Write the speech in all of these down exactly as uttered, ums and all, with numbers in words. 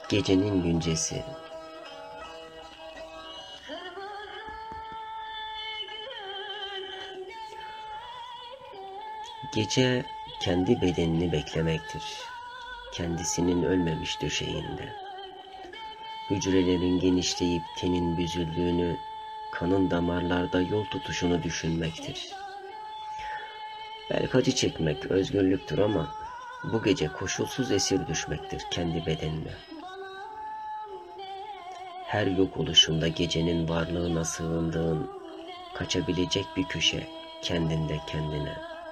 Gecenin güncesi. Gece kendi bedenini beklemektir. Kendisinin ölmemiş döşeğinde. Hücrelerin genişleyip tenin büzüldüğünü, kanın damarlarda yol tutuşunu düşünmektir. Belki acı çekmek özgürlüktür ama bu gece koşulsuz esir düşmektir kendi bedenine. Her yok oluşunda gecenin varlığına sığındığın, kaçabilecek bir köşe kendinde kendine.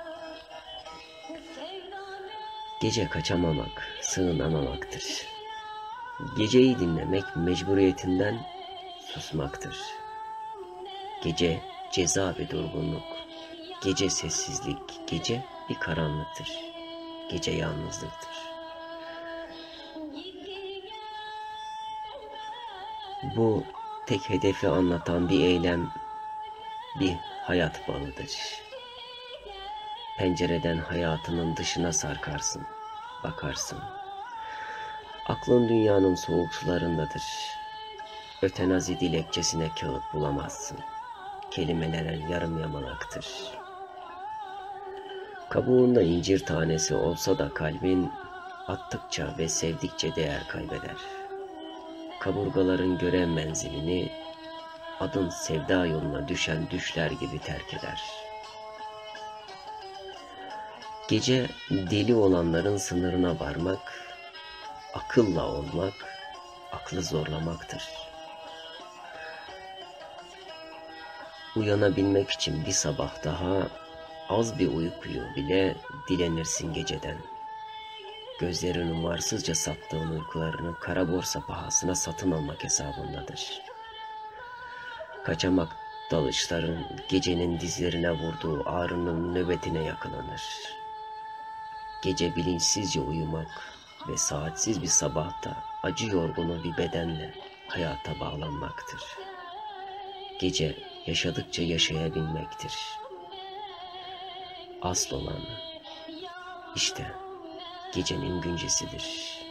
Gece kaçamamak, sığınamamaktır. Geceyi dinlemek mecburiyetinden susmaktır. Gece ceza ve durgunluk, gece sessizlik, gece bir karanlıktır. Gece yalnızlıktır. Bu tek hedefi anlatan bir eylem, bir hayat balıdır. Pencereden hayatının dışına sarkarsın, bakarsın. Aklın dünyanın soğuk sularındadır. Ötenazi dilekçesine kağıt bulamazsın. Kelimelerin yarım yamalaktır. Kabuğunda incir tanesi olsa da kalbin attıkça ve sevdikçe değer kaybeder. Kaburgaların görev menzilini adın sevda yoluna düşen düşler gibi terk eder. Gece deli olanların sınırına varmak, akılla olmak, aklı zorlamaktır. Uyanabilmek için bir sabah daha, az bir uykuyu bile dilenirsin geceden. Gözlerin umarsızca sattığın uykularını kara borsa pahasına satın almak hesabındadır. Kaçamak dalışların gecenin dizlerine vurduğu ağrının nöbetine yakalanır. Gece bilinçsizce uyumak ve saatsiz bir sabahta acı yorgunu bir bedenle hayata bağlanmaktır. Gece yaşadıkça yaşayabilmektir. Asıl olan işte gecenin güncesidir.